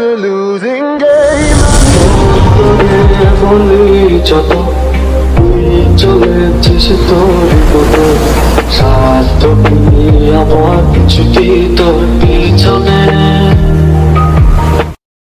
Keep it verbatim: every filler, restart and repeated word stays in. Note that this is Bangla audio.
a losing game. বলি যত তুই চলেছিস তোর মতো স্বার্থ আমার ছুটি তোর পিছনে